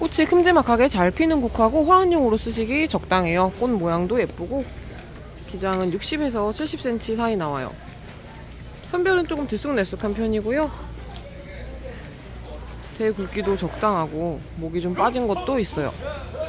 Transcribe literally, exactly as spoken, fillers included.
꽃이 큼지막하게 잘 피는 국화고 화환용으로 쓰시기 적당해요. 꽃 모양도 예쁘고 기장은 육십에서 칠십 센티미터 사이 나와요. 선별은 조금 들쑥날쑥한 편이고요. 대 굵기도 적당하고 목이 좀 빠진 것도 있어요.